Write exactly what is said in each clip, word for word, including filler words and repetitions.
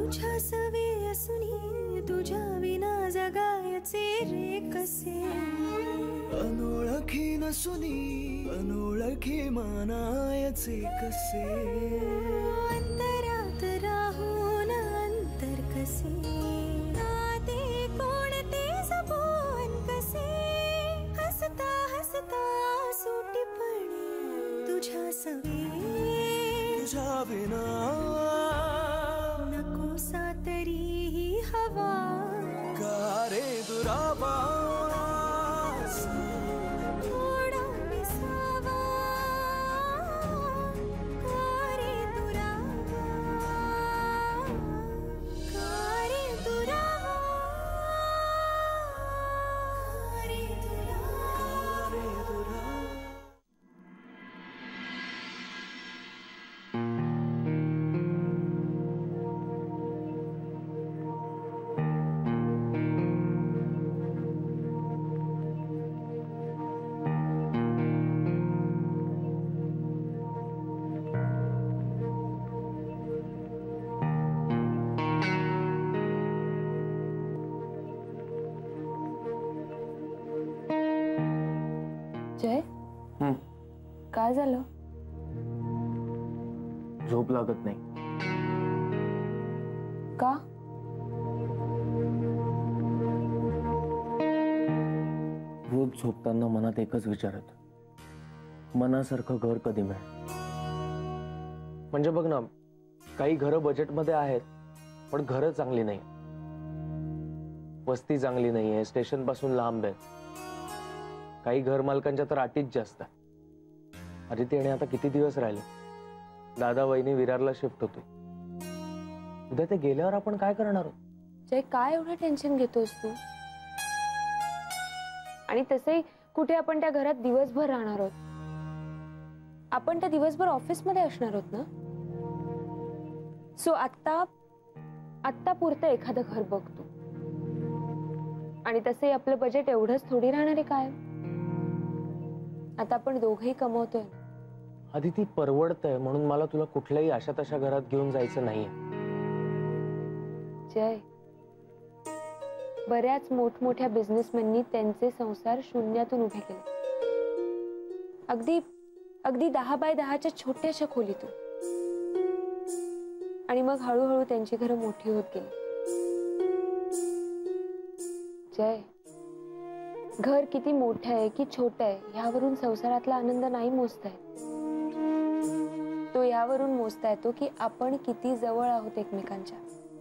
तुझ्या सवे असुनी तुझ्या विना जगायचे रे कसे अनोळखी नसुनी अनोळखी मानायचे कसे अंतरात राहून अंतर कसे नाते कोणते जपून कसे हसता हसता सुटीपणे तुझ्या सवे तुझ्या विना नकोसा तरीही हवा का रे दुरावा थोडा विसावा का रे दुरावा का रे दुरावा का रे दुरावा रे दुरावा जय काय झालं झोप लागत नाही का रोज झोपताना मनात एकच विचारत मनासारखं घर कधी मिळेल म्हणजे बघ ना काही घरं बजेटमध्ये आहेत पण घरं चांगली नाही वस्ती चांगली नाहीये स्टेशन पासून लांब आहे काही घर मालकांच्या तर अटीच जास्त आहे अदिती आणि आता किती दिवस राहिले दादा वहिनी विरारला शिफ्ट होते उद्या ते गेल्यावर आपण काय करणार आहोत जय काय एवढं टेन्शन घेतोस तू आणि तसे कुठे आपण त्या घरात दिवसभर राहणार आहोत आपण त्या दिवसभर ऑफिस मध्ये असणार आहोत ना सो आता आत्ता पुरतं एखादं घर बघतो आणि तसे आपलं बजेट एवढंच थोडी राहणार आहे काय आता आपण दोघेही कमवतोय अदिती परवडतंय म्हणून मला तुला कुठल्याही अशा तशा घरात घेऊन जायचं नाहीये जय बऱ्याच मोठमोठ्या बिझनेसमॅननी त्यांचे संसार शून्यातून उभे केले अगदी अगदी दहा बाय दहाच्या छोट्याशा खोलीतून आणि मग हळूहळू त्यांची घरं मोठी होत गेली जय घर किती मोठं आहे की छोटं आहे ह्यावरून संसारातला आनंद नाही मोजता येत तो यावरून मोजता येतो की आपण किती जवळ आहोत एकमेकांच्या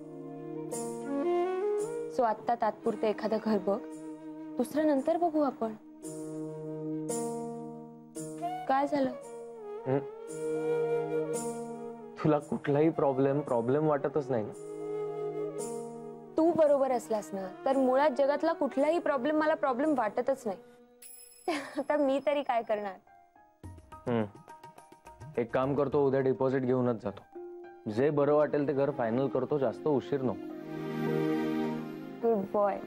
सो आत्ता तात्पुरतं एखादं घर बघ दुसरं नंतर बघू आपण काय झालं तुला कुठलाही प्रॉब्लेम प्रॉब्लेम वाटतच नाही ना तू बरोबर असलास ना तर मुळात जगातला कुठलाही प्रॉब्लेम मला प्रॉब्लेम वाटतच नाही आता मी तरी काय करणार हम्म एक काम करतो उद्या डिपॉझिट घेऊनच जातो जे बरं वाटेल ते घर फायनल करतो जास्त उशीर नको गुड बॉय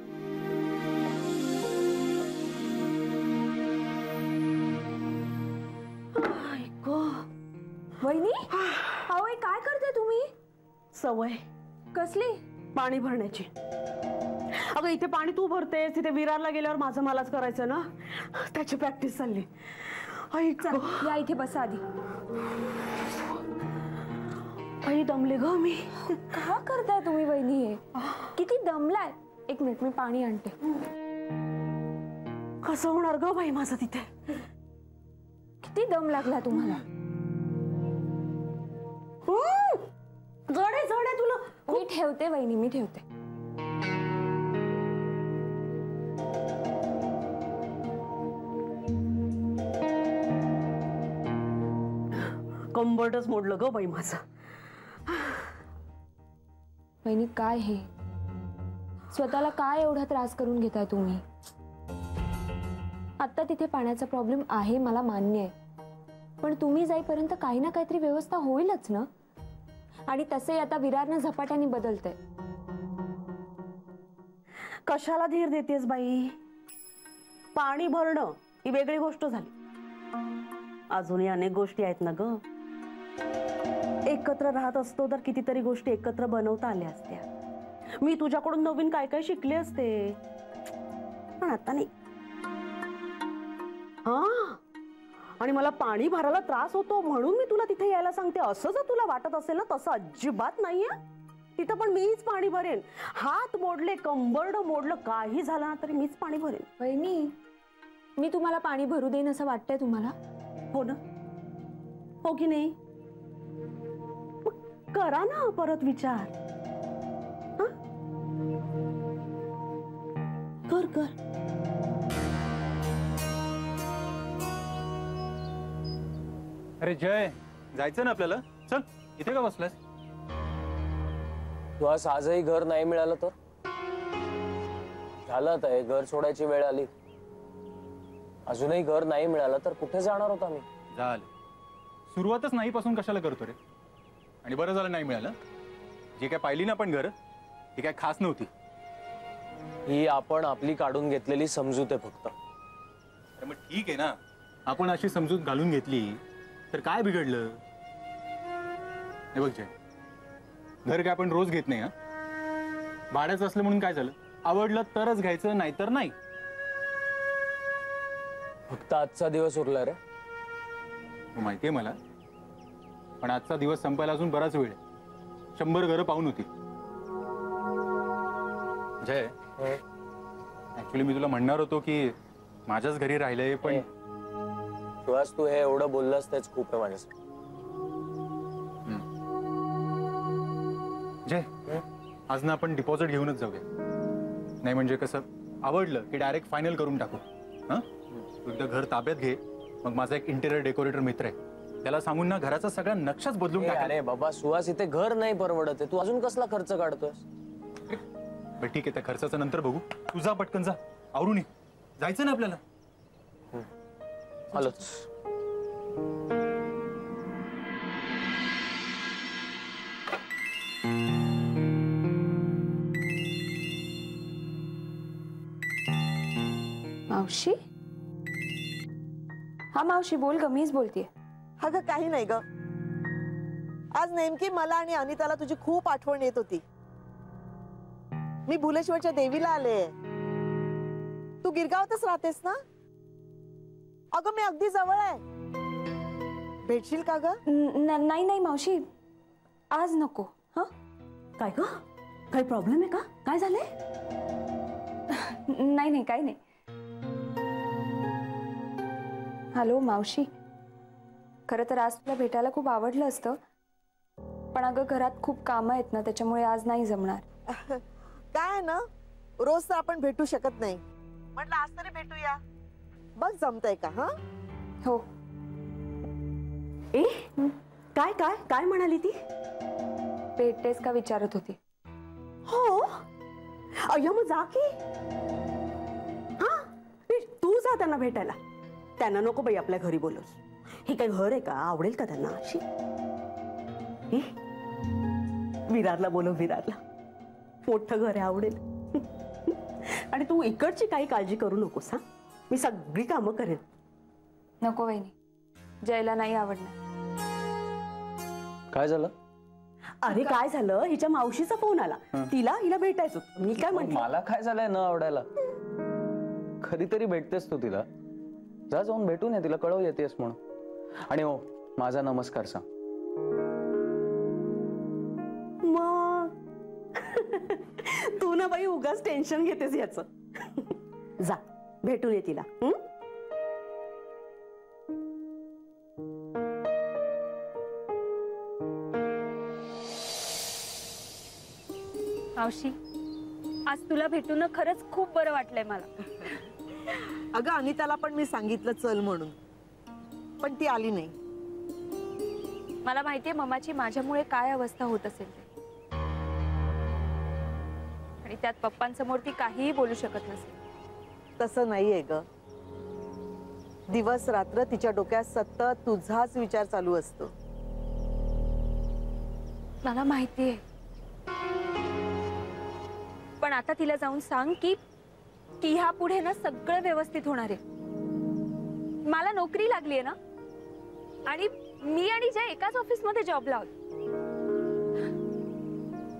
वहिनी अहो काय करते तुम्ही सवय कसली पाणी भरण्याची अगं इथे पाणी तू भरतेस तिथे विरारला गेल्यावर माझं मलाच करायचं ना त्याची प्रॅक्टिस चालली ऐक या इथे बसा आधी आई दमले ग मी का करताय तुम्ही वहिनी हे किती दमलाय एक मिनिट मी पाणी आणते कसं होणार ग बाई माझं तिथे किती दम लागला तुम्हाला जड आहे जड आहे तुला मी ठेवते वहिनी मी ठेवते कंबरटच मोडलं ग बाई माझं वहिनी काय हे स्वतःला काय एवढा त्रास करून घेताय तुम्ही आता तिथे पाण्याचा प्रॉब्लेम आहे मला मान्य आहे पण तुम्ही जाईपर्यंत काही ना काहीतरी व्यवस्था होईलच ना आणि तसे आता विरारनं झपाट्याने बदलतंय कशाला धीर देतेस बाई पाणी भरणं ही वेगळी गोष्ट झाली अजूनही अनेक गोष्टी आहेत ना ग एकत्र राहत असतो तर कितीतरी गोष्टी एकत्र बनवता आल्या असत्या. मी तुझ्याकडून नवीन काय काय शिकले असते, पण आता नाही. हा, आणि मला पाणी भरायला त्रास होतो म्हणून मी तुला तिथे यायला सांगते. असं जर तुला वाटत असेल ना, तसं अजिबात नाहीये. तिथं पण मीच पाणी भरेन. हात मोडले, कंबरड मोडलं, काही झालं ना तरी मीच पाणी भरेन. वहिनी, मी तुम्हाला पाणी भरू देईन असं वाटतंय तुम्हाला? हो ना, हो की नाही? मग करा ना परत विचार. हं? कर कर. अरे जय, जायचं ना आपल्याला. चल, इथे का बसलास? तू आज आजही घर नाही मिळालं तर झालं. आता हे घर सोडायची वेळ आली. अजूनही घर नाही मिळालं तर कुठे जाणार होता मी? झालं, सुरुवातच नाही पासून कशाला करतो रे? आणि बरं झालं नाही मिळालं. जे काय पाहिली ना आपण घर, ती काय खास नव्हती. ही आपण आपली काढून घेतलेली समजूत आहे फक्त. अरे मग ठीक आहे ना, आपण अशी समजूत घालून घेतली तर काय बिघडलं? हे बघ जय, घर काय आपण रोज घेत नाही. हा, भाड्याचं असलं म्हणून काय झालं? आवडलं तरच घ्यायचं, नाहीतर नाही. फक्त आजचा दिवस उरला रे. तू माहितीये मला, पण आजचा दिवस संपायला अजून बराच वेळ आहे. शंभर घरं पाहून होती. जय, ऍक्च्युली मी तुला म्हणणार होतो की माझ्याच घरी राहिलंय, पण सुहास तू हे एवढं बोललास तेच खूप आहे माझ्यासाठी. जय, आज ना आपण डिपॉझिट घेऊनच जाऊया. नाही म्हणजे कसं, आवडलं की डायरेक्ट फायनल करून टाकू. हा, तू एकदा घर ताब्यात घे. मग माझा एक इंटेरियर डेकोरेटर मित्र आहे, त्याला सांगून ना घराचा सगळा नक्षाच बदलून टाक. अरे बाबा सुहास, इथे घर नाही परवडत आहे. तू अजून कसला खर्च काढतोयस? बरं ठीक आहे, त्या खर्चाचं नंतर बघू. तू जा पटकन, जा आवरून ये. जायचं ना आपल्याला. आलोच. मावशी? हा मावशी, बोल ग, मीच बोलतेय. अगं काही नाही ग, आज नेमकी मला आणि अनिताला तुझी खूप आठवण येत होती. मी भुलेश्वरच्या देवीला आले. तू गिरगावातच राहतेस ना? अगं मी अगदी जवळ आहे, भेटशील का ग? न- नाही नाही मावशी, आज नको. हा, काय ग, काही प्रॉब्लेम आहे का? काय झालंय? नाही नाही, काही नाही. हॅलो मावशी, खरं तर आज तुला भेटायला खूप आवडलं असतं, पण अगं घरात खूप कामं आहेत ना, त्याच्यामुळे आज नाही जमणार. काय आहे ना, रोज तर आपण भेटू शकत नाही. म्हटलं आज तरी भेटूया. बघ जमतंय का? हा, हो. ए, काय काय काय म्हणाली ती? भेटतेस का विचारत होती. हो, अय्या मग जा की. हा, ए, तू जा त्यांना भेटायला. त्यांना नको बाई आपल्या घरी बोलवस. हे काय घर आहे का? आवडेल का त्यांना अशी? ए, विरारला बोलव, विरारला. मोठं घर आहे, आवडेल. आणि तू इकडची काही काळजी करू नकोस. हा, मी सगळी कामं करेन. नको वहिनी, जयला नाही आवडणार. काय झालं? अरे काय झालं, हिच्या मावशीचा फोन आला. तिला हिला भेटायचं होतं. मी काय म्हटलं, मला काय झालंय न आवडायला? कधीतरी भेटतेस तू तिला, जा जाऊन भेटून ये तिला, कळव येतेस म्हणून. आणि हो, माझा नमस्कार सांग. मग तू ना बाई उगाच टेन्शन घेतेस याचं. जा भेटून ये तिला. हं? मावशी, आज तुला भेटून खरंच खूप बरं वाटलंय मला. अगं अनिताला पण मी सांगितलं चल म्हणून, पण ती आली नाही. मला माहितीये मम्माची माझ्यामुळे काय अवस्था होत असेल ते, आणि त्यात पप्पांसमोर ती काहीही बोलू शकत नसेल. तसं नाहीये ग. दिवस रात्र तिच्या डोक्यात सतत तुझाच विचार चालू असतो. मला माहितीये, पण आता तिला जाऊन सांग की की ह्या पुढे ना सगळं व्यवस्थित होणार आहे. मला नोकरी लागली आहे ना, आणि मी आणि जय एकाच ऑफिस मध्ये जॉबला आहोत.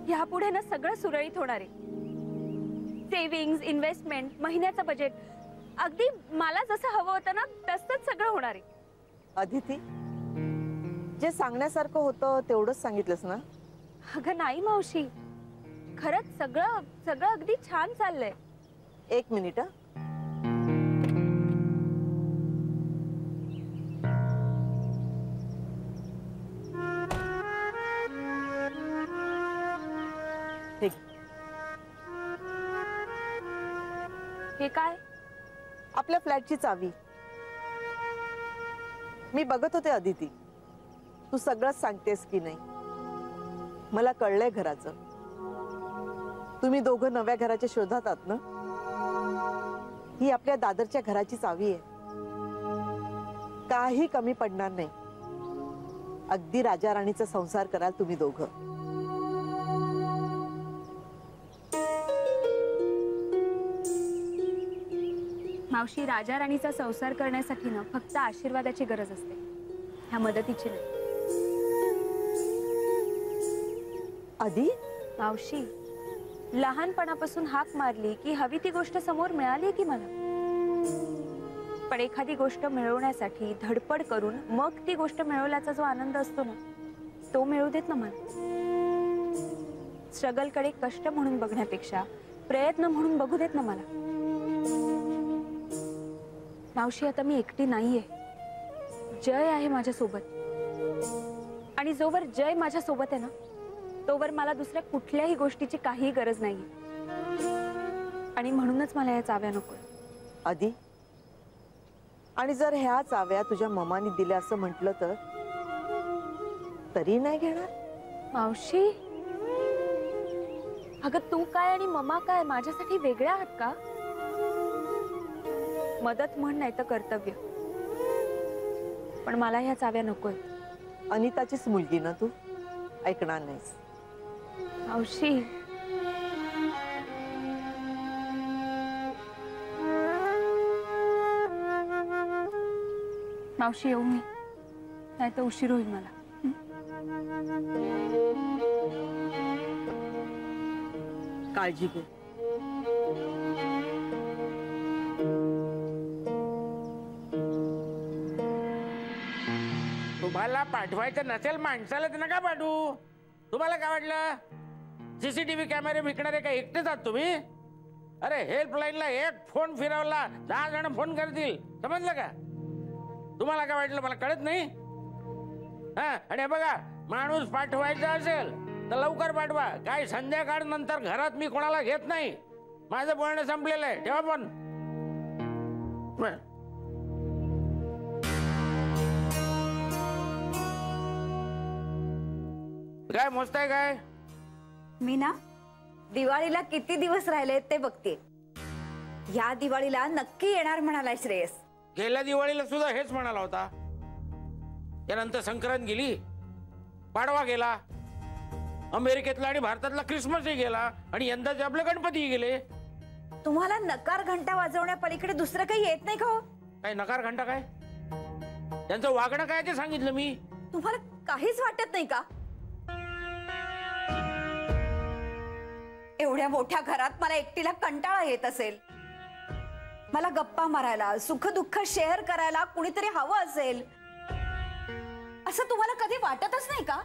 यापुढे ना सगळं सुरळीत होणार आहे. सेव्हिंग्स, इन्व्हेस्टमेंट, महिन्याचं बजेट, अगदी मला जसं हवं होतं ना तसंच सगळं होणार आहे. अदिती, जे सांगण्यासारखं होतं तेवढंच सांगितलंस ना? अगं नाही मावशी, खरंच सगळं सगळं अगदी छान चाललंय. एक मिनिट. ठीक. हे काय? आपल्या फ्लॅटची चावी. मी बघत होते अदिती, तू सगळंच सांगतेस की नाही. मला कळलंय घराचं. तुम्ही दोघं नव्या घराच्या शोधात आहात ना. ही आपल्या दादरच्या घराची चावी आहे. काही कमी पडणार नाही. अगदी राजा राणीचा संसार कराल तुम्ही दोघं. मावशी, राजा राणीचा संसार करण्यासाठी ना फक्त आशीर्वादाची गरज असते, ह्या मदतीची नाही. आधी मावशी, लहानपणापासून हाक मारली की हवी ती गोष्ट समोर मिळाली की मला. पण एखादी गोष्ट मिळवण्यासाठी धडपड करून मग ती गोष्ट मिळवल्याचा जो आनंद असतो ना, तो मिळू देत ना मला. स्ट्रगलकडे कष्ट म्हणून बघण्यापेक्षा प्रयत्न म्हणून बघू देत ना मला. मावशी, आता मी एकटी नाहीये. जय आहे माझ्या सोबत, आणि जोवर जय माझ्या सोबत आहे ना तोवर मला दुसऱ्या कुठल्याही गोष्टीची काही गरज नाहीये. आणि म्हणूनच मला या चाव्या नको. आधी, आणि जर ह्या चाव्या तुझ्या ममानी दिल्या असं म्हटलं तर तरी नाही घेणार? मावशी, अगं तू काय आणि ममा काय माझ्यासाठी वेगळ्या आहात का? मदत म्हण नाही तर कर्तव्य, पण मला ह्या चाव्या नकोय. अनिताचीच मुलगी ना तू, ऐकणार नाहीस. मावशी, मावशी येऊ मी, नाही तर उशीर होईल मला. काळजी घे. तुम्हाला पाठवायचं नसेल माणसाला तर नका पाठवू. तुम्हाला काय वाटलं सीसीटीव्ही कॅमेरे विकणारे काय एकटेच आहात तुम्ही? अरे हेल्पलाईनला एक फोन फिरवला दहा जण फोन करतील, समजलं का? तुम्हाला काय वाटलं मला कळत नाही? हा, आणि बघा, माणूस पाठवायचा असेल तर लवकर पाठवा. काय संध्याकाळ नंतर घरात मी कोणाला घेत नाही. माझं बोलणं संपलेलं आहे. ठेवा फोन. काय मोजताय काय? मी ना दिवाळीला किती दिवस राहिले ते बघते. या दिवाळीला नक्की येणार म्हणालाय श्रेयस. गेल्या दिवाळीला सुद्धा हेच म्हणाला होता. त्यानंतर संक्रांत गेली, पाडवा गेला, अमेरिकेतला आणि भारतातला क्रिसमसही गेला, आणि यंदाचे आपले गणपती गेले. तुम्हाला नकार घंटा वाजवण्या पलीकडे दुसरं काही येत नाही का हो? काय नकार घंटा काय? त्यांचं वागणं काय ते सांगितलं मी. तुम्हाला काहीच वाटत नाही का? एवढ्या मोठ्या घरात मला एकटीला कंटाळा येत असेल. मला गप्पा मारायला, सुख दुःख शेअर करायला कुणीतरी हवं असेल, असं तुम्हाला कधी वाटतच नाही का?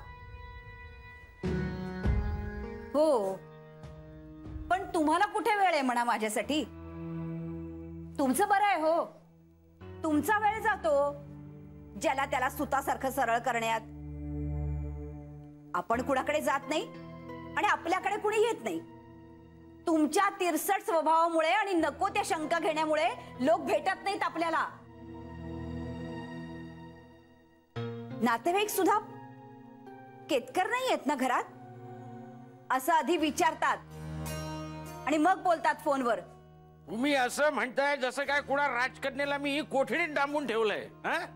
हो, पण तुम्हाला कुठे वेळ आहे म्हणा माझ्यासाठी? तुमचं बरं आहे हो. तुमचा वेळ जातो ज्याला त्याला सुतासारखं सरळ करण्यात. आपण कुणाकडे जात नाही आणि आपल्याकडे कुणी येत नाही. तुमच्या तिरसट स्वभावामुळे आणि नको त्या शंका घेण्यामुळे लोक भेटत नाहीत आपल्याला. नातेवाईक सुद्धा केतकर नाही आहेत ना घरात, असं आधी विचारतात आणि मग बोलतात फोनवर. तुम्ही असं म्हणताय जसं काय कुणा राजकन्याला मी कोठडीत डांबून ठेवलंय.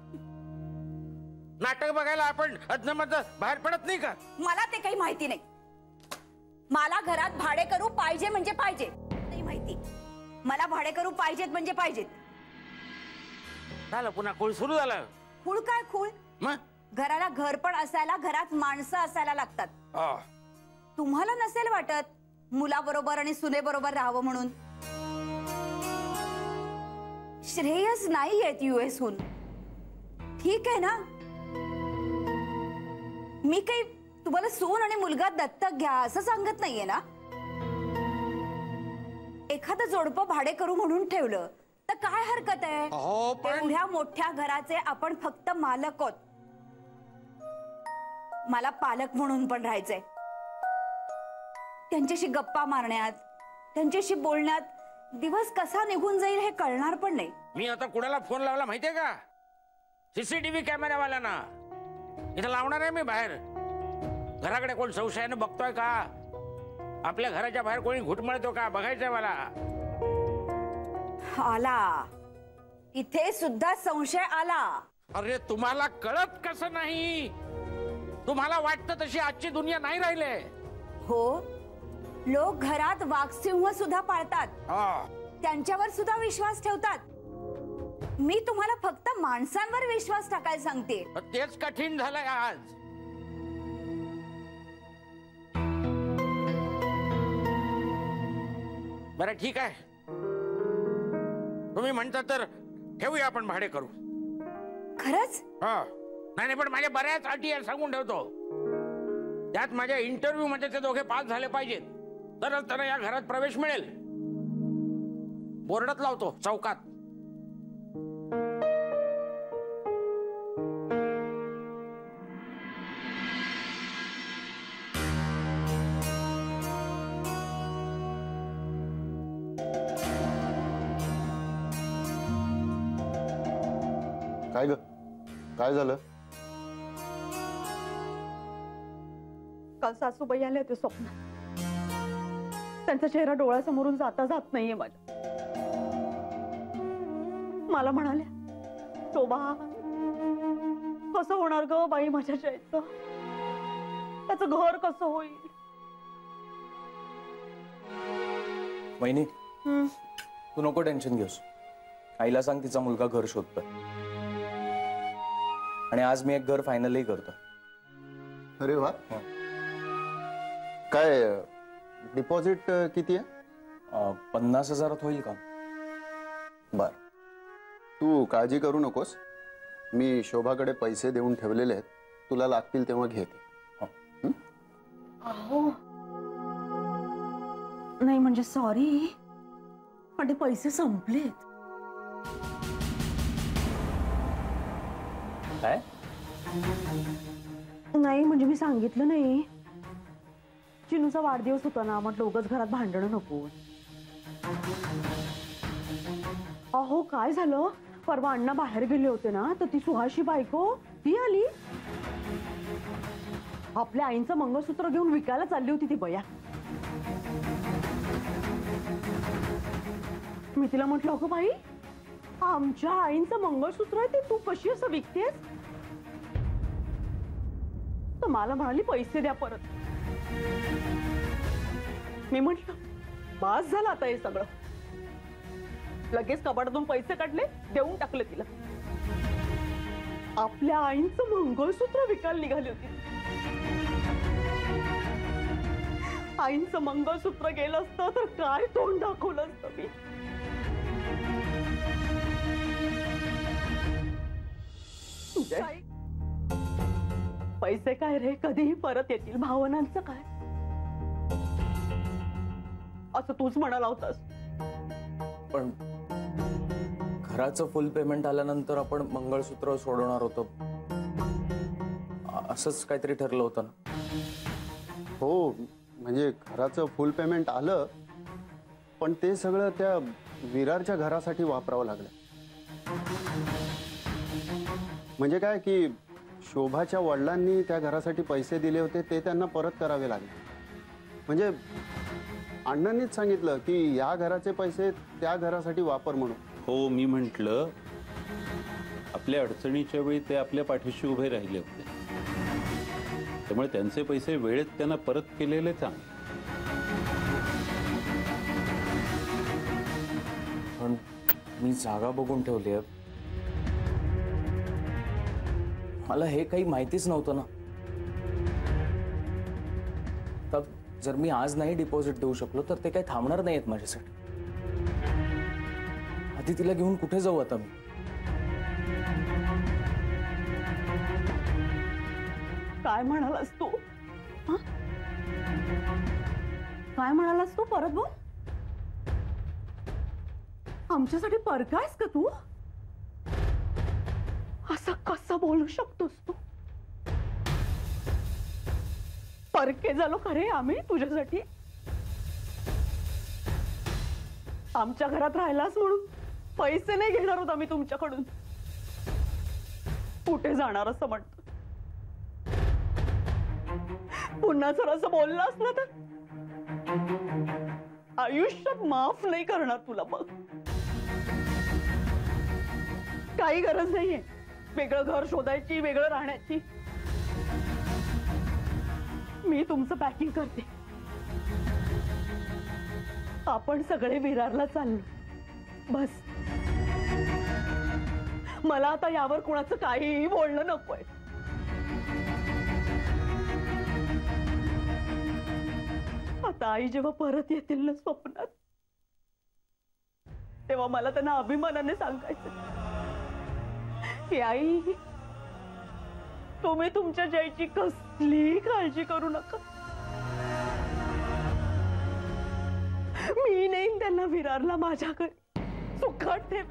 नाटक बघायला आपण अदनमधन बाहेर पडत नाही का? मला ते काही माहिती नाही. मला घरात भाडेकरू पाहिजे म्हणजे पाहिजे, नाही माहिती. मला भाडेकरू पाहिजेत म्हणजे पाहिजेत. झालं पुन्हा खूळ सुरू झालं. खूळ काय खूळ? मग घराला घर पण असायला घरात माणसं असायला लागतात. तुम्हाला नसेल वाटत मुलाबरोबर आणि सुनेबरोबर राहावं म्हणून? श्रेयस नाही येत युएस हून, ठीक आहे ना? मी काही तुम्हाला सून आणि मुलगा दत्तक घ्या असं सांगत नाहीये ना. एखादं जोडपं भाडे करू म्हणून ठेवलं तर काय हरकत आहे? हो, पण- एवढ्या मोठ्या घराचे आपण फक्त मालक आहोत. मला पालक म्हणून पण राहायचंय. त्यांच्याशी गप्पा मारण्यात, त्यांच्याशी बोलण्यात दिवस कसा निघून जाईल हे कळणार पण नाही. मी आता कुणाला फोन लावला माहितीये का? सीसीटीव्ही कॅमेरावाल्यांना. इथं लावणार आहे मी बाहेर. घराकडे कोण संशयानं बघतोय का? आपल्या घराच्या बाहेर कोणी घुटमळतो का बघायचंय मला. आला, इथे सुद्धा संशय आला. अरे तुम्हाला कळत कसं नाही? तुम्हाला वाटतं तशी आजची दुनिया नाही राहिले. हो, लोक घरात वाघसिंह सुद्धा पाळतात, त्यांच्यावर सुद्धा विश्वास ठेवतात. मी तुम्हाला फक्त माणसांवर विश्वास टाकायला सांगते. तेच कठीण झालंय आज. बरं ठीक आहे, तुम्ही म्हणता तर ठेवूया आपण भाडे करू. खरंच? हा, नाही नाही, पण माझ्या बऱ्याच अटी आहे सांगून ठेवतो. त्यात माझ्या इंटरव्ह्यू मध्ये ते दोघे पास झाले पाहिजेत, तरच त्यांना या घरात प्रवेश मिळेल. बोर्डात लावतो चौकात. काय ग, काय झालं? काल सासूबाई आले होते स्वप्नात. त्यांचा चेहरा डोळ्यासमोरून जाता जात नाहीये माझ्या. मला म्हणाल्या, शोभा कसं होणार ग बाई माझ्या जयचं? त्याचं घर कसं होईल? वहिनी, तू नको टेन्शन घेऊस. आईला सांग तिचा मुलगा घर शोधतोय, आणि आज मी एक घर फायनलही करतो. अरे वा. काय डिपॉझिट किती आहे? पन्नास हजारात होईल का? बर, तू काळजी करू नकोस. मी शोभाकडे पैसे देऊन ठेवलेले आहेत, तुला लागतील तेव्हा घेते. अहो नाही म्हणजे सॉरी, पण ते पैसे संपलेत. काय? नाही म्हणजे मी सांगितलं नाही. चिनूचा वाढदिवस होता ना, म्हटलं उगाच घरात भांडणं नको. अहो काय झालं, परवा अण्णा बाहेर गेले होते ना, तर ती सुहाशी बायको ती आली. आपल्या आईंचं मंगळसूत्र घेऊन विकायला चालली होती ती बया. मी तिला म्हटलं, अगं बाई, आमच्या आईंचं मंगळसूत्र आहे ते तू कशी असं विकतेस? तर मला म्हणाली पैसे द्या परत. मी म्हटलं बास झालं आता हे सगळं. लगेच कपाटातून पैसे काढले, देऊन टाकले तिला. आपल्या आईंचं मंगळसूत्र विकायला निघाली होती. आईंचं मंगळसूत्र गेलं असतं तर काय तोंड दाखवलं असतं मी. पैसे काय रे, कधीही परत येतील. भावनांचं काय असं तूच म्हणाला होतास. पण घराचं फुल पेमेंट आल्यानंतर आपण मंगळसूत्र सोडवणार होतो, असंच काहीतरी ठरलं होतं ना? हो, म्हणजे घराचं फुल पेमेंट आलं, पण ते सगळं त्या विरारच्या घरासाठी वापरावं लागलं. म्हणजे काय की शोभाच्या वडिलांनी त्या घरासाठी पैसे दिले होते, ते त्यांना परत करावे लागले. म्हणजे अण्णांनीच सांगितलं की या घराचे पैसे त्या घरासाठी वापर म्हणून. हो, मी म्हटलं आपल्या अडचणीच्या वेळी ते आपल्या पाठीशी उभे राहिले होते, त्यामुळे त्यांचे पैसे वेळेत त्यांना परत केलेले चांगले. पण मी जागा बघून ठेवली आहे. मला हे काही माहितीच नव्हतं ना. जर मी आज नाही डिपॉझिट देऊ शकलो तर ते काही थांबणार नाहीत माझ्यासाठी. आधी तिला घेऊन कुठे जाऊ आता मी? काय म्हणालास तू? हं? काय म्हणालास तू? परत बोल. आमच्यासाठी परकायस का तू? असं कसं बोलू शकतोस तू? परके झालो खरे आम्ही तुझ्यासाठी? आमच्या घरात राहिलास म्हणून पैसे नाही घेणार होत आम्ही तुमच्याकडून. कुठे जाणार असं म्हणतो? पुन्हा जर असं बोललं असलं तर आयुष्यात माफ नाही करणार तुला. बघ, काही गरज नाहीये वेगळं घर शोधायची, वेगळं राहण्याची. मी तुमचं पॅकिंग करते. आपण सगळे विरारला चाललो. बस, मला आता यावर कुणाचं काहीही बोलणं नकोय. आता आई जेव्हा परत येतील ना स्वप्नात, तेव्हा मला त्यांना अभिमानाने सांगायचं की आई, तुम्ही तुमच्या जयची कसली काळजी करू नका. मी नेईन त्यांना विरारला माझ्या घरी, सुखात ठेवे.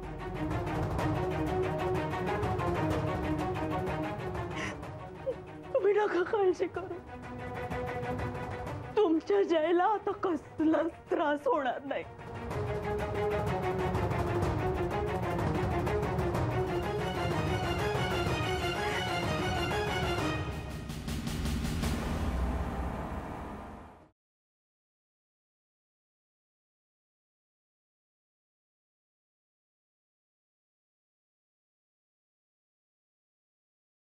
तुम्ही नका काळजी करू. तुमच्या जयला आता कसलाच त्रास होणार नाही.